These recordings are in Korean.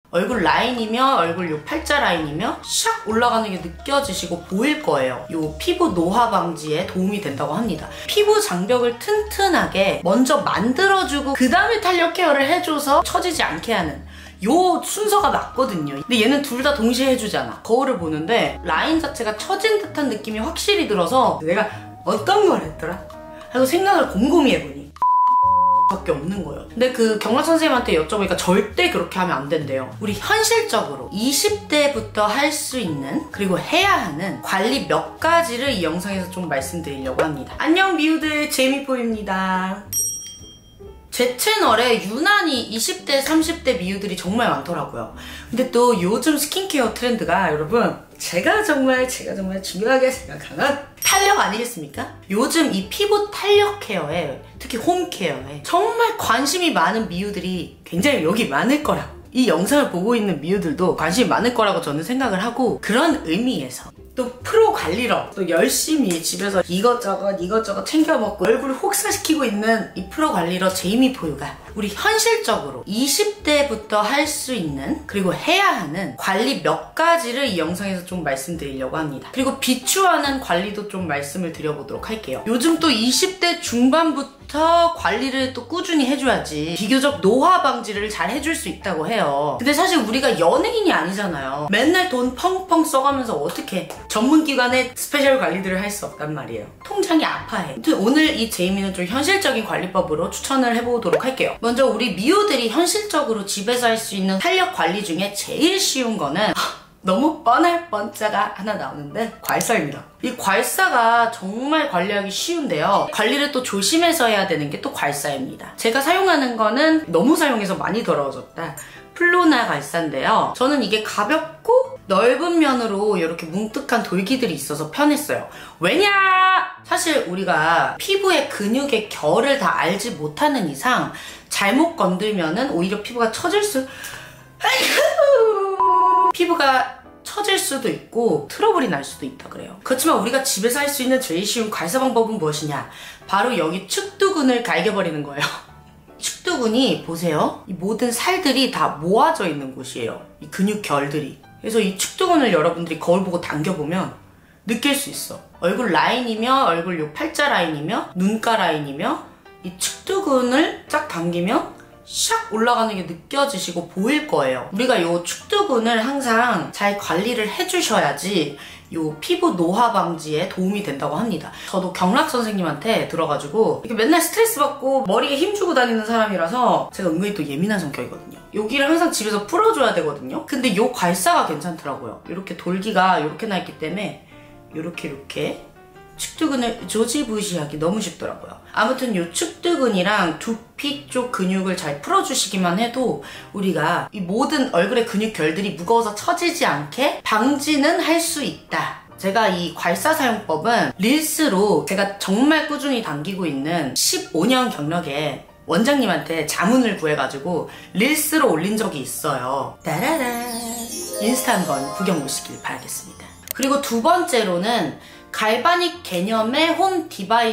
얼굴 라인이며 얼굴 요 팔자 라인이며 샥 올라가는 게 느껴지시고 보일 거예요. 요 피부 노화 방지에 도움이 된다고 합니다. 피부 장벽을 튼튼하게 먼저 만들어주고 그 다음에 탄력 케어를 해줘서 처지지 않게 하는 요 순서가 맞거든요. 근데 얘는 둘 다 동시에 해주잖아. 거울을 보는데 라인 자체가 처진 듯한 느낌이 확실히 들어서 내가 어떤 걸 했더라? 하고 생각을 곰곰이 해보니 밖에 없는 거예요. 근데 그 경락 선생님한테 여쭤보니까 절대 그렇게 하면 안 된대요. 우리 현실적으로 20대부터 할 수 있는 그리고 해야 하는 관리 몇 가지를 이 영상에서 좀 말씀드리려고 합니다. 안녕 미우들, 제미포입니다. 제 채널에 유난히 20대, 30대 미우들이 정말 많더라고요. 근데 또 요즘 스킨케어 트렌드가 여러분 제가 정말 중요하게 생각하는 탄력 아니겠습니까? 요즘 이 피부 탄력 케어에 특히 홈케어에 정말 관심이 많은 미우들이 굉장히 여기 많을 거라고, 이 영상을 보고 있는 미우들도 관심이 많을 거라고 저는 생각을 하고, 그런 의미에서 또 프로 관리러 또 열심히 집에서 이것저것 챙겨 먹고 얼굴을 혹사시키고 있는 이 프로 관리러 제이미포유가 우리 현실적으로 20대부터 할 수 있는 그리고 해야 하는 관리 몇 가지를 이 영상에서 좀 말씀드리려고 합니다. 그리고 비추하는 관리도 좀 말씀을 드려보도록 할게요. 요즘 또 20대 중반부터 관리를 또 꾸준히 해줘야지 비교적 노화 방지를 잘 해줄 수 있다고 해요. 근데 사실 우리가 연예인이 아니잖아요. 맨날 돈 펑펑 써가면서 어떻게 전문기관의 스페셜 관리들을 할 수 없단 말이에요. 통장이 아파해. 아무튼 오늘 이 제이미는 좀 현실적인 관리법으로 추천을 해보도록 할게요. 먼저 우리 미우들이 현실적으로 집에서 할 수 있는 탄력 관리 중에 제일 쉬운 거는 너무 뻔할 뻔자가 하나 나오는데 괄사입니다. 이 괄사가 정말 관리하기 쉬운데요. 관리를 또 조심해서 해야 되는 게 또 괄사입니다. 제가 사용하는 거는 너무 사용해서 많이 더러워졌다. 플로나 괄사인데요. 저는 이게 가볍고 넓은 면으로 이렇게 뭉툭한 돌기들이 있어서 편했어요. 왜냐? 사실 우리가 피부의 근육의 결을 다 알지 못하는 이상 잘못 건들면은 오히려 피부가 처질 수도 있고 트러블이 날 수도 있다 그래요. 그렇지만 우리가 집에서 할 수 있는 제일 쉬운 괄사 방법은 무엇이냐? 바로 여기 축두근을 갈겨버리는 거예요. 축두근이 보세요. 이 모든 살들이 다 모아져 있는 곳이에요. 이 근육 결들이. 그래서 이 축두근을 여러분들이 거울 보고 당겨보면 느낄 수 있어. 얼굴 라인이며 얼굴 요 팔자 라인이며 눈가 라인이며 이 축두근을 쫙 당기면 샥 올라가는 게 느껴지시고 보일 거예요. 우리가 요 축두근을 항상 잘 관리를 해주셔야지 요 피부 노화 방지에 도움이 된다고 합니다. 저도 경락 선생님한테 들어가지고 이렇게 맨날 스트레스 받고 머리에 힘주고 다니는 사람이라서 제가 은근히 또 예민한 성격이거든요. 여기를 항상 집에서 풀어줘야 되거든요. 근데 요 괄사가 괜찮더라고요. 이렇게 돌기가 이렇게 나 있기 때문에 이렇게 축두근을 조지부시하기 너무 쉽더라고요. 아무튼 이 축두근이랑 두피 쪽 근육을 잘 풀어주시기만 해도 우리가 이 모든 얼굴의 근육 결들이 무거워서 처지지 않게 방지는 할 수 있다. 제가 이 괄사 사용법은 릴스로 제가 정말 꾸준히 당기고 있는 15년 경력에 원장님한테 자문을 구해가지고 릴스로 올린 적이 있어요. 따라란. 인스타 한번 구경 오시길 바라겠습니다. 그리고 두 번째로는 갈바닉 개념의 홈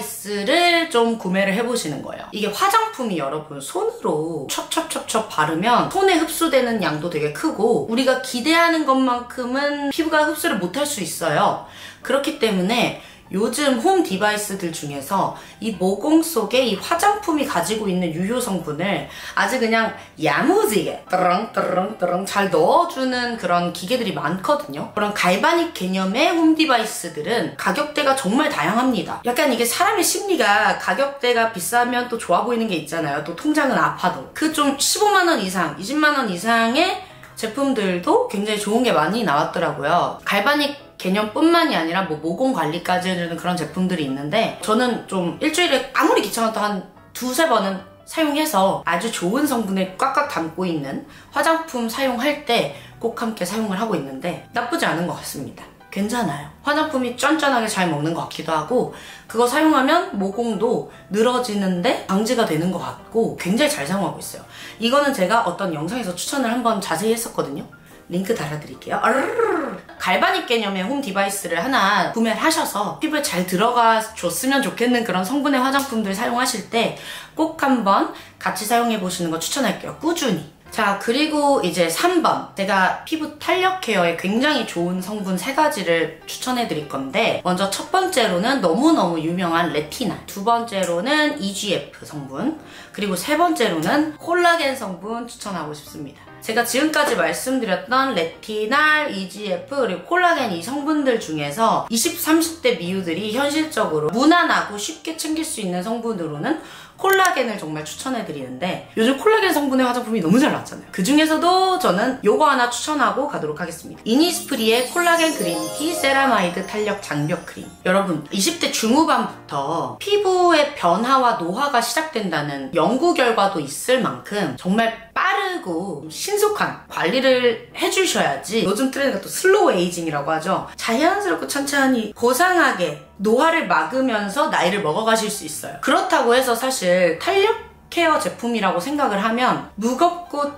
디바이스를 좀 구매를 해보시는 거예요. 이게 화장품이 여러분 손으로 첩첩첩첩 바르면 손에 흡수되는 양도 되게 크고 우리가 기대하는 것만큼은 피부가 흡수를 못할 수 있어요. 그렇기 때문에 요즘 홈 디바이스들 중에서 이 모공 속에 이 화장품이 가지고 있는 유효 성분을 아주 그냥 야무지게 뜨렁뜨렁뜨렁 잘 넣어주는 그런 기계들이 많거든요. 그런 갈바닉 개념의 홈 디바이스들은 가격대가 정말 다양합니다. 약간 이게 사람의 심리가 가격대가 비싸면 또 좋아 보이는 게 있잖아요. 또 통장은 아파도. 그 좀 15만원 이상, 20만원 이상의 제품들도 굉장히 좋은 게 많이 나왔더라고요. 갈바닉 개념뿐만이 아니라 뭐 모공 관리까지 해주는 그런 제품들이 있는데 저는 좀 일주일에 아무리 귀찮아도 한 두세 번은 사용해서 아주 좋은 성분을 꽉꽉 담고 있는 화장품 사용할 때 꼭 함께 사용을 하고 있는데 나쁘지 않은 것 같습니다. 괜찮아요. 화장품이 쫀쫀하게 잘 먹는 것 같기도 하고 그거 사용하면 모공도 늘어지는데 방지가 되는 것 같고 굉장히 잘 사용하고 있어요. 이거는 제가 어떤 영상에서 추천을 한번 자세히 했었거든요. 링크 달아드릴게요. 갈바닉 개념의 홈 디바이스를 하나 구매를 하셔서 피부에 잘 들어가 줬으면 좋겠는 그런 성분의 화장품들 사용하실 때 꼭 한번 같이 사용해 보시는 거 추천할게요. 꾸준히. 자, 그리고 이제 3번. 제가 피부 탄력 케어에 굉장히 좋은 성분 3가지를 추천해 드릴 건데, 먼저 첫 번째로는 너무너무 유명한 레티날, 두 번째로는 EGF 성분, 그리고 세 번째로는 콜라겐 성분 추천하고 싶습니다. 제가 지금까지 말씀드렸던 레티날, EGF, 그리고 콜라겐 이 성분들 중에서 20, 30대 미우들이 현실적으로 무난하고 쉽게 챙길 수 있는 성분으로는 콜라겐을 정말 추천해드리는데, 요즘 콜라겐 성분의 화장품이 너무 잘 나왔잖아요. 그 중에서도 저는 요거 하나 추천하고 가도록 하겠습니다. 이니스프리의 콜라겐 그린티 세라마이드 탄력 장벽 크림. 여러분, 20대 중후반부터 피부의 변화와 노화가 시작된다는 연구 결과도 있을 만큼 정말 빠르고 신속한 관리를 해주셔야지, 요즘 트렌드가 또 슬로우 에이징이라고 하죠. 자연스럽고 천천히 고상하게 노화를 막으면서 나이를 먹어가실 수 있어요. 그렇다고 해서 사실 탄력 케어 제품이라고 생각을 하면 무겁고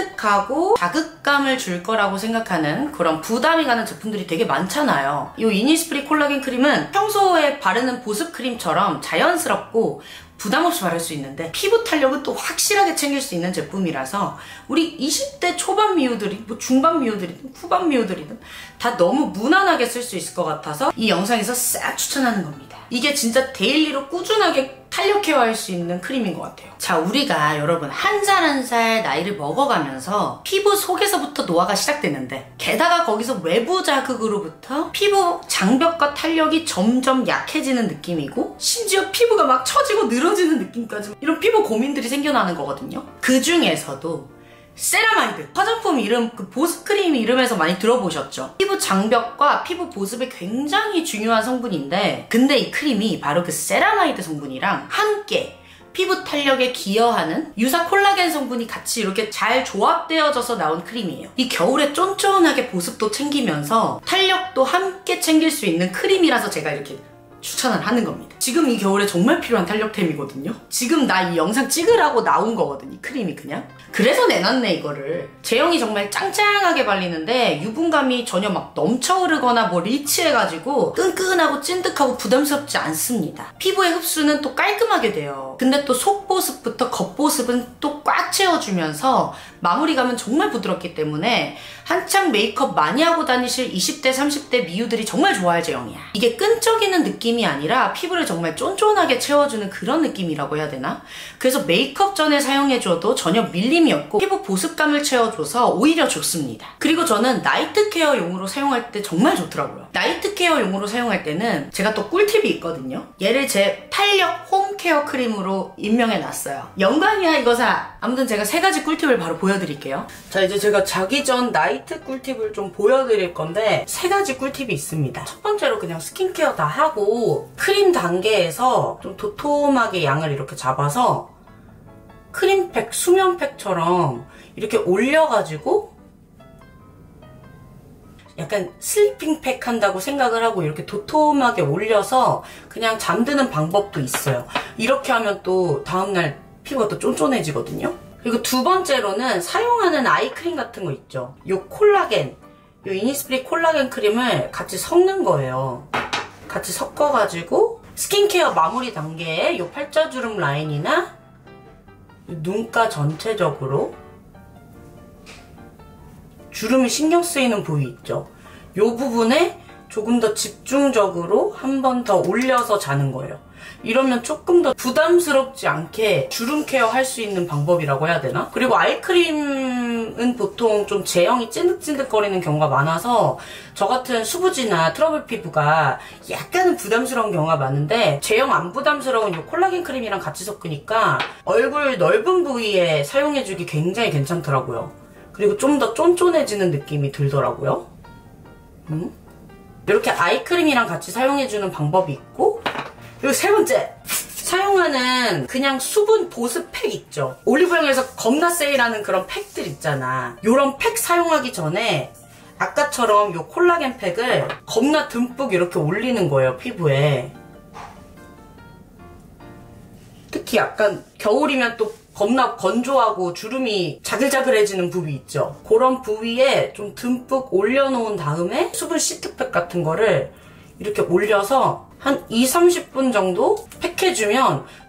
찐득하고 자극감을 줄 거라고 생각하는 그런 부담이 가는 제품들이 되게 많잖아요. 이 이니스프리 콜라겐 크림은 평소에 바르는 보습 크림처럼 자연스럽고 부담 없이 바를 수 있는데, 피부 탄력은 또 확실하게 챙길 수 있는 제품이라서 우리 20대 초반 미우들이, 뭐 중반 미우들이든 후반 미우들이든 다 너무 무난하게 쓸 수 있을 것 같아서 이 영상에서 싹 추천하는 겁니다. 이게 진짜 데일리로 꾸준하게 탄력 케어할 수 있는 크림인 것 같아요. 자, 우리가 여러분 한 살 한 살 나이를 먹어가면서 피부 속에서부터 노화가 시작되는데, 게다가 거기서 외부 자극으로부터 피부 장벽과 탄력이 점점 약해지는 느낌이고, 심지어 피부가 막 처지고 늘어지는 느낌까지, 이런 피부 고민들이 생겨나는 거거든요. 그 중에서도 세라마이드, 화장품 이름, 그 보습 크림 이름에서 많이 들어보셨죠? 피부 장벽과 피부 보습에 굉장히 중요한 성분인데, 근데 이 크림이 바로 그 세라마이드 성분이랑 함께 피부 탄력에 기여하는 유사 콜라겐 성분이 같이 이렇게 잘 조합되어져서 나온 크림이에요. 이 겨울에 쫀쫀하게 보습도 챙기면서 탄력도 함께 챙길 수 있는 크림이라서 제가 이렇게 추천을 하는 겁니다. 지금 이 겨울에 정말 필요한 탄력템이거든요. 지금 나 이 영상 찍으라고 나온 거거든, 이 크림이 그냥. 그래서 내놨네, 이거를. 제형이 정말 짱짱하게 발리는데 유분감이 전혀 막 넘쳐 흐르거나 뭐 리치해가지고 끈끈하고 찐득하고 부담스럽지 않습니다. 피부의 흡수는 또 깔끔하게 돼요. 근데 또 속보습부터 겉보습은 또 꽉 채워주면서 마무리감은 정말 부드럽기 때문에 한창 메이크업 많이 하고 다니실 20대, 30대 미우들이 정말 좋아할 제형이야. 이게 끈적이는 느낌이 아니라 피부를 정말 쫀쫀하게 채워주는 그런 느낌이라고 해야 되나? 그래서 메이크업 전에 사용해줘도 전혀 밀림이 없고 피부 보습감을 채워줘서 오히려 좋습니다. 그리고 저는 나이트 케어용으로 사용할 때 정말 좋더라고요. 나이트 케어용으로 사용할 때는 제가 또 꿀팁이 있거든요. 얘를 제 탄력 홈 케어 크림으로 임명해놨어요. 영광이야 이거사. 아무튼 제가 3가지 꿀팁을 바로 보여드릴게요. 자, 이제 제가 자기 전 나이트 꿀팁을 좀 보여드릴 건데 3가지 꿀팁이 있습니다. 첫 번째로 그냥 스킨케어 다 하고 크림 단계에서 좀 도톰하게 양을 이렇게 잡아서 크림팩, 수면팩처럼 이렇게 올려가지고 약간 슬리핑팩 한다고 생각을 하고 이렇게 도톰하게 올려서 그냥 잠드는 방법도 있어요. 이렇게 하면 또 다음날 피부가 또 쫀쫀해지거든요. 그리고 두 번째로는 사용하는 아이크림 같은 거 있죠. 요 콜라겐, 요 이니스프리 콜라겐 크림을 같이 섞는 거예요. 같이 섞어가지고 스킨케어 마무리 단계에 요 팔자주름 라인이나 눈가 전체적으로 주름이 신경 쓰이는 부위 있죠. 요 부분에 조금 더 집중적으로 한 번 더 올려서 자는 거예요. 이러면 조금 더 부담스럽지 않게 주름 케어 할 수 있는 방법이라고 해야 되나? 그리고 아이크림은 보통 좀 제형이 찐득찐득거리는 경우가 많아서 저 같은 수부지나 트러블 피부가 약간은 부담스러운 경우가 많은데, 제형 안 부담스러운 이 콜라겐 크림이랑 같이 섞으니까 얼굴 넓은 부위에 사용해주기 굉장히 괜찮더라고요. 그리고 좀 더 쫀쫀해지는 느낌이 들더라고요. 이렇게 아이크림이랑 같이 사용해주는 방법이 있고, 그리고 세 번째, 사용하는 그냥 수분 보습 팩 있죠. 올리브영에서 겁나 세일하는 그런 팩들 있잖아. 요런 팩 사용하기 전에 아까처럼 요 콜라겐 팩을 겁나 듬뿍 이렇게 올리는 거예요, 피부에. 특히 약간 겨울이면 또 겁나 건조하고 주름이 자글자글해지는 부위 있죠. 그런 부위에 좀 듬뿍 올려놓은 다음에 수분 시트팩 같은 거를 이렇게 올려서 한 2, 30분 정도 팩해주면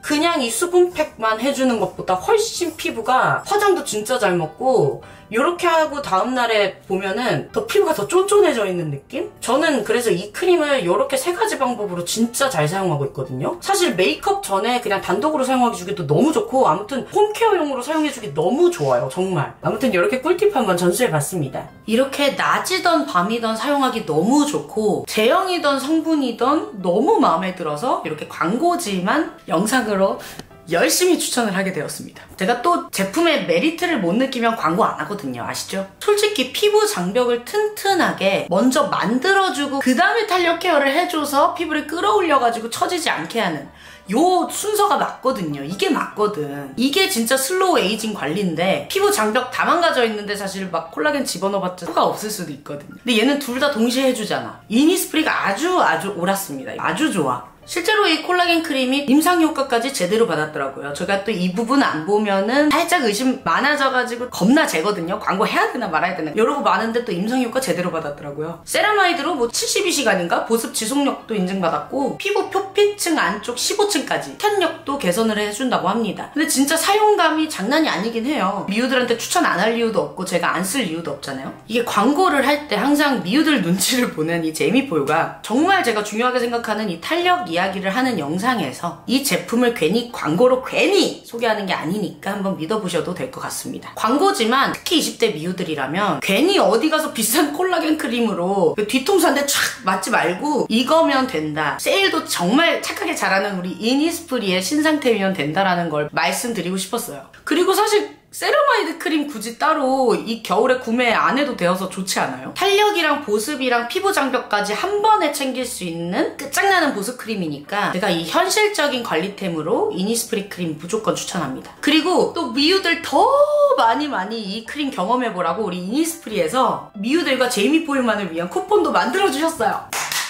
그냥 이 수분팩만 해주는 것보다 훨씬 피부가 화장도 진짜 잘 먹고 이렇게 하고 다음날에 보면은 더 피부가 더 쫀쫀해져 있는 느낌? 저는 그래서 이 크림을 이렇게 3가지 방법으로 진짜 잘 사용하고 있거든요. 사실 메이크업 전에 그냥 단독으로 사용하기도 너무 좋고 아무튼 홈케어용으로 사용해주기 너무 좋아요. 정말. 아무튼 이렇게 꿀팁 한번 전수해봤습니다. 이렇게 낮이던 밤이던 사용하기 너무 좋고 제형이던 성분이던 너무 마음에 들어서 이렇게 광고지만 영상으로 열심히 추천을 하게 되었습니다. 제가 또 제품의 메리트를 못 느끼면 광고 안 하거든요. 아시죠? 솔직히 피부 장벽을 튼튼하게 먼저 만들어주고 그 다음에 탄력 케어를 해줘서 피부를 끌어올려가지고 처지지 않게 하는 요 순서가 맞거든요. 이게 맞거든. 이게 진짜 슬로우 에이징 관리인데 피부 장벽 다 망가져 있는데 사실 막 콜라겐 집어넣어봤자 효과가 없을 수도 있거든요. 근데 얘는 둘 다 동시에 해주잖아. 이니스프리가 아주 옳았습니다. 아주 좋아. 실제로 이 콜라겐 크림이 임상 효과까지 제대로 받았더라고요. 제가 또 이 부분 안 보면은 살짝 의심 많아져가지고 겁나 재거든요. 광고 해야 되나 말아야 되나 이러고 많은데 또 임상 효과 제대로 받았더라고요. 세라마이드로 뭐 72시간인가 보습 지속력도 인증받았고 피부 표피층 안쪽 15층까지 탄력도 개선을 해준다고 합니다. 근데 진짜 사용감이 장난이 아니긴 해요. 미우들한테 추천 안 할 이유도 없고 제가 안 쓸 이유도 없잖아요. 이게 광고를 할 때 항상 미우들 눈치를 보는 이 제이미포유가 정말 제가 중요하게 생각하는 이 탄력 이야기를 하는 영상에서 이 제품을 괜히 광고로 괜히 소개하는 게 아니니까 한번 믿어보셔도 될 것 같습니다. 광고지만 특히 20대 미우들이라면 괜히 어디 가서 비싼 콜라겐 크림으로 뒤통수 한 대 촥 맞지 말고 이거면 된다. 세일도 정말 착하게 잘하는 우리 이니스프리의 신상템이면 된다라는 걸 말씀드리고 싶었어요. 그리고 사실 세라마이드 크림 굳이 따로 이 겨울에 구매 안 해도 되어서 좋지 않아요? 탄력이랑 보습이랑 피부 장벽까지 한 번에 챙길 수 있는 끝장나는 보습 크림이니까 제가 이 현실적인 관리템으로 이니스프리 크림 무조건 추천합니다. 그리고 또 미우들 더 많이 이 크림 경험해보라고 우리 이니스프리에서 미우들과 제이미포유만을 위한 쿠폰도 만들어주셨어요.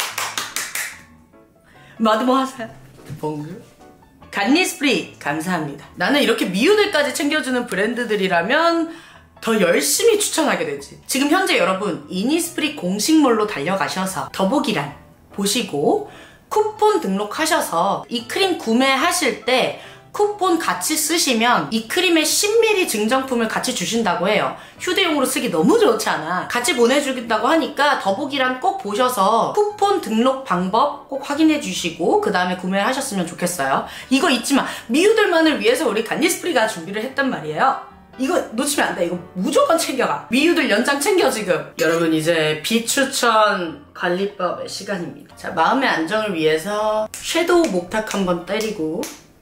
마드모아세 봉주 간니스프리 감사합니다. 나는 이렇게 미우들까지 챙겨주는 브랜드들이라면 더 열심히 추천하게 되지. 지금 현재 여러분 이니스프리 공식몰로 달려가셔서 더보기란 보시고 쿠폰 등록하셔서 이 크림 구매하실 때 쿠폰 같이 쓰시면 이 크림의 10ml 증정품을 같이 주신다고 해요. 휴대용으로 쓰기 너무 좋지 않아? 같이 보내주겠다고 하니까 더보기란 꼭 보셔서 쿠폰 등록 방법 꼭 확인해 주시고 그 다음에 구매를 하셨으면 좋겠어요. 이거 잊지 마. 미우들만을 위해서 우리 간니스프리가 준비를 했단 말이에요. 이거 놓치면 안 돼. 이거 무조건 챙겨가. 미우들 연장 챙겨 지금. 여러분 이제 비추천 관리법의 시간입니다. 자, 마음의 안정을 위해서 섀도우 목탁 한번 때리고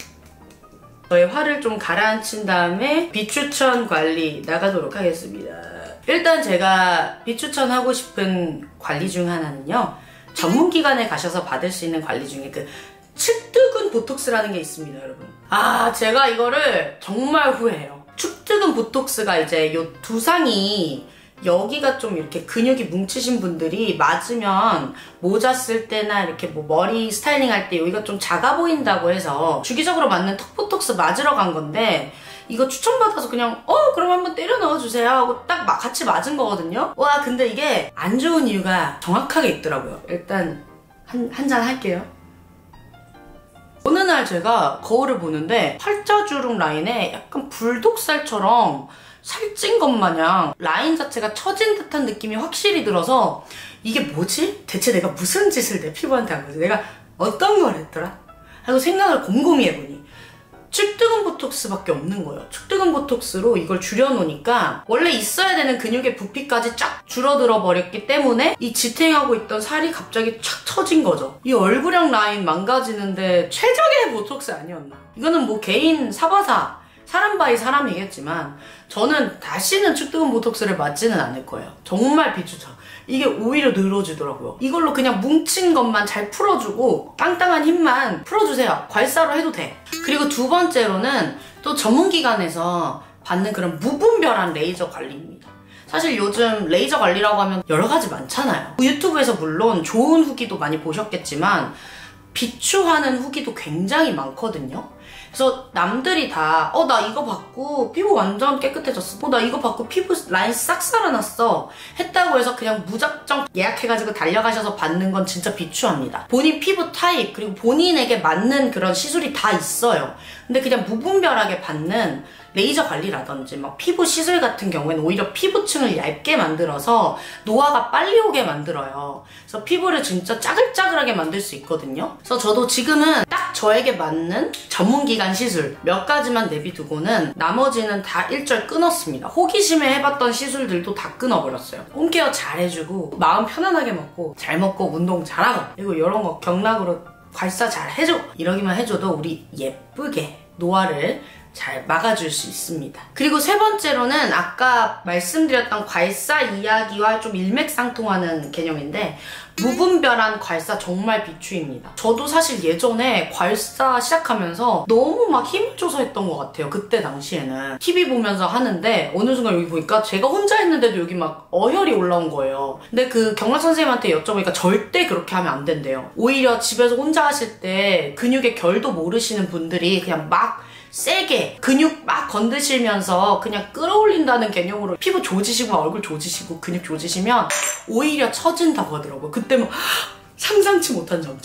저의 화를 좀 가라앉힌 다음에 비추천 관리 나가도록 하겠습니다. 일단 제가 비추천하고 싶은 관리 중 하나는요. 전문기관에 가셔서 받을 수 있는 관리 중에 그 축뜨근 보톡스라는 게 있습니다, 여러분. 아, 제가 이거를 정말 후회해요. 축뜨근 보톡스가 이제 요 두상이 여기가 좀 이렇게 근육이 뭉치신 분들이 맞으면 모자 쓸 때나 이렇게 뭐 머리 스타일링 할 때 여기가 좀 작아 보인다고 해서 주기적으로 맞는 턱 보톡스 맞으러 간 건데 이거 추천받아서 그냥 그럼 한번 때려 넣어주세요 하고 딱 같이 맞은 거거든요. 와, 근데 이게 안 좋은 이유가 정확하게 있더라고요. 일단 한 잔 할게요. 어느 날 제가 거울을 보는데 팔자주름 라인에 약간 불독살처럼 살찐 것 마냥 라인 자체가 처진 듯한 느낌이 확실히 들어서 이게 뭐지? 대체 내가 무슨 짓을 내 피부한테 한 거지? 내가 어떤 걸 했더라? 하고 생각을 곰곰이 해보니 축뜨근 보톡스밖에 없는 거예요. 축뜨근 보톡스로 이걸 줄여놓으니까 원래 있어야 되는 근육의 부피까지 쫙 줄어들어 버렸기 때문에 이 지탱하고 있던 살이 갑자기 촥 처진 거죠. 이 얼굴형 라인 망가지는데 최적의 보톡스 아니었나? 이거는 뭐 개인 사바사 사람 바이 사람이겠지만 저는 다시는 축뜨근 보톡스를 맞지는 않을 거예요. 정말 비추천. 이게 오히려 늘어지더라고요. 이걸로 그냥 뭉친 것만 잘 풀어주고 땅땅한 힘만 풀어주세요. 괄사로 해도 돼. 그리고 두 번째로는 또 전문기관에서 받는 그런 무분별한 레이저 관리입니다. 사실 요즘 레이저 관리라고 하면 여러 가지 많잖아요. 유튜브에서 물론 좋은 후기도 많이 보셨겠지만 비추하는 후기도 굉장히 많거든요. 그래서 남들이 다 나 이거 받고 피부 완전 깨끗해졌어. 나 이거 받고 피부 라인 싹 살아났어. 했다고 해서 그냥 무작정 예약해가지고 달려가셔서 받는 건 진짜 비추합니다. 본인 피부 타입 그리고 본인에게 맞는 그런 시술이 다 있어요. 근데 그냥 무분별하게 받는 레이저 관리라든지 막 피부 시술 같은 경우에는 오히려 피부층을 얇게 만들어서 노화가 빨리 오게 만들어요. 그래서 피부를 진짜 짜글짜글하게 만들 수 있거든요. 그래서 저도 지금은 딱 저에게 맞는 전문기관 시술 몇 가지만 내비두고는 나머지는 다 일절 끊었습니다. 호기심에 해봤던 시술들도 다 끊어버렸어요. 홈케어 잘 해주고 마음 편안하게 먹고 잘 먹고 운동 잘하고 그리고 이런 거 경락으로 괄사 잘 해줘 이러기만 해줘도 우리 예쁘게 노화를 잘 막아줄 수 있습니다. 그리고 세 번째로는 아까 말씀드렸던 괄사 이야기와 좀 일맥상통하는 개념인데 무분별한 괄사 정말 비추입니다. 저도 사실 예전에 괄사 시작하면서 너무 막 힘을 줘서 했던 것 같아요. 그때 당시에는 TV 보면서 하는데 어느 순간 여기 보니까 제가 혼자 했는데도 여기 막 어혈이 올라온 거예요. 근데 그 경락 선생님한테 여쭤보니까 절대 그렇게 하면 안 된대요. 오히려 집에서 혼자 하실 때 근육의 결도 모르시는 분들이 그냥 막 세게 근육 막 건드시면서 그냥 끌어올린다는 개념으로 피부 조지시고 얼굴 조지시고 근육 조지시면 오히려 처진다고 하더라고요. 그때 막 상상치 못한 정체.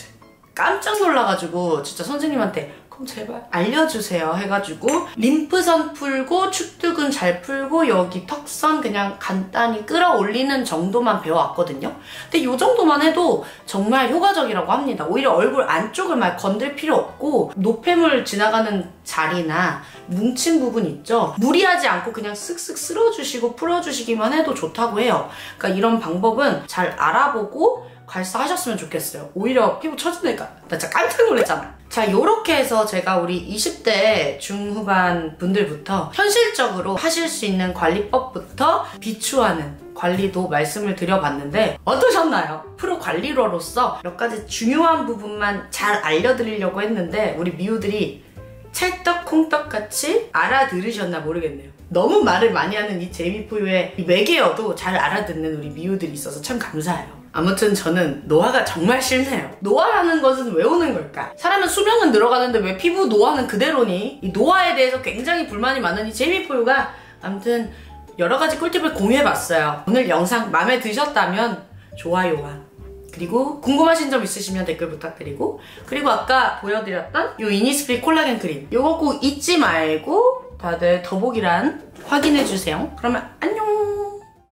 깜짝 놀라가지고 진짜 선생님한테 그럼 제발 알려주세요 해가지고 림프선 풀고 축두근 잘 풀고 여기 턱선 그냥 간단히 끌어올리는 정도만 배워왔거든요. 근데 이 정도만 해도 정말 효과적이라고 합니다. 오히려 얼굴 안쪽을 막 건들 필요 없고 노폐물 지나가는 자리나 뭉친 부분 있죠? 무리하지 않고 그냥 쓱쓱 쓸어주시고 풀어주시기만 해도 좋다고 해요. 그러니까 이런 방법은 잘 알아보고 괄사하셨으면 좋겠어요. 오히려 피부 처지니까 나 진짜 깜짝 놀랐잖아. 자, 요렇게 해서 제가 우리 20대 중후반 분들부터 현실적으로 하실 수 있는 관리법부터 비추하는 관리도 말씀을 드려봤는데 어떠셨나요? 프로 관리러로서 몇 가지 중요한 부분만 잘 알려드리려고 했는데 우리 미우들이 찰떡콩떡같이 알아들으셨나 모르겠네요. 너무 말을 많이 하는 이 제이미포유의 외계어도 잘 알아듣는 우리 미우들이 있어서 참 감사해요. 아무튼 저는 노화가 정말 싫네요. 노화라는 것은 왜 오는 걸까? 사람은 수명은 늘어가는데 왜 피부 노화는 그대로니? 이 노화에 대해서 굉장히 불만이 많은 이 제이미포유가 아무튼 여러 가지 꿀팁을 공유해봤어요. 오늘 영상 마음에 드셨다면 좋아요와 그리고 궁금하신 점 있으시면 댓글 부탁드리고 그리고 아까 보여드렸던 이 이니스프리 콜라겐 크림 이거 꼭 잊지 말고 다들 더보기란 확인해주세요. 그러면 안녕!